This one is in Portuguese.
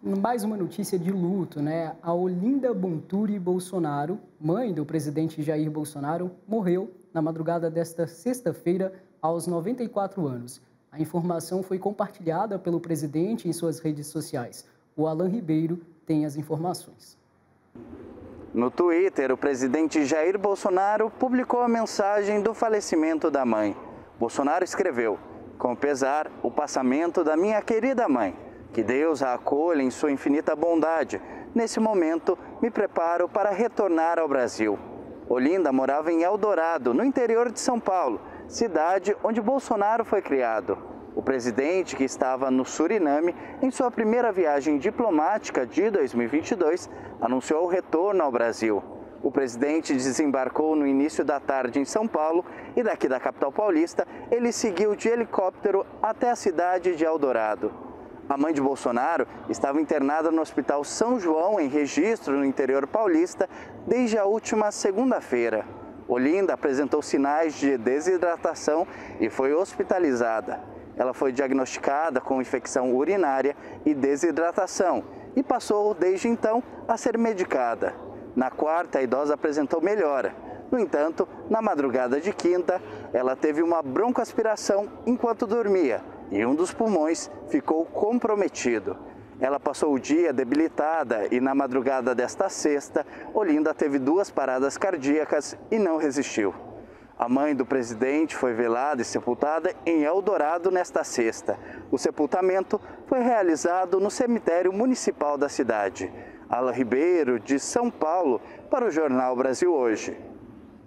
Mais uma notícia de luto, né? A Olinda Bonturi Bolsonaro, mãe do presidente Jair Bolsonaro, morreu na madrugada desta sexta-feira, aos 94 anos. A informação foi compartilhada pelo presidente em suas redes sociais. O Alan Ribeiro tem as informações. No Twitter, o presidente Jair Bolsonaro publicou a mensagem do falecimento da mãe. Bolsonaro escreveu: "Com pesar, o passamento da minha querida mãe. Que Deus a acolha em sua infinita bondade. Nesse momento, me preparo para retornar ao Brasil." Olinda morava em Eldorado, no interior de São Paulo, cidade onde Bolsonaro foi criado. O presidente, que estava no Suriname, em sua primeira viagem diplomática de 2022, anunciou o retorno ao Brasil. O presidente desembarcou no início da tarde em São Paulo e daqui da capital paulista, ele seguiu de helicóptero até a cidade de Eldorado. A mãe de Bolsonaro estava internada no Hospital São João, em Registro, no interior paulista, desde a última segunda-feira. Olinda apresentou sinais de desidratação e foi hospitalizada. Ela foi diagnosticada com infecção urinária e desidratação e passou, desde então, a ser medicada. Na quarta, a idosa apresentou melhora. No entanto, na madrugada de quinta, ela teve uma broncoaspiração enquanto dormia e um dos pulmões ficou comprometido. Ela passou o dia debilitada e na madrugada desta sexta, Olinda teve 2 paradas cardíacas e não resistiu. A mãe do presidente foi velada e sepultada em Eldorado nesta sexta. O sepultamento foi realizado no cemitério municipal da cidade. Alan Ribeiro, de São Paulo, para o Jornal Brasil Hoje.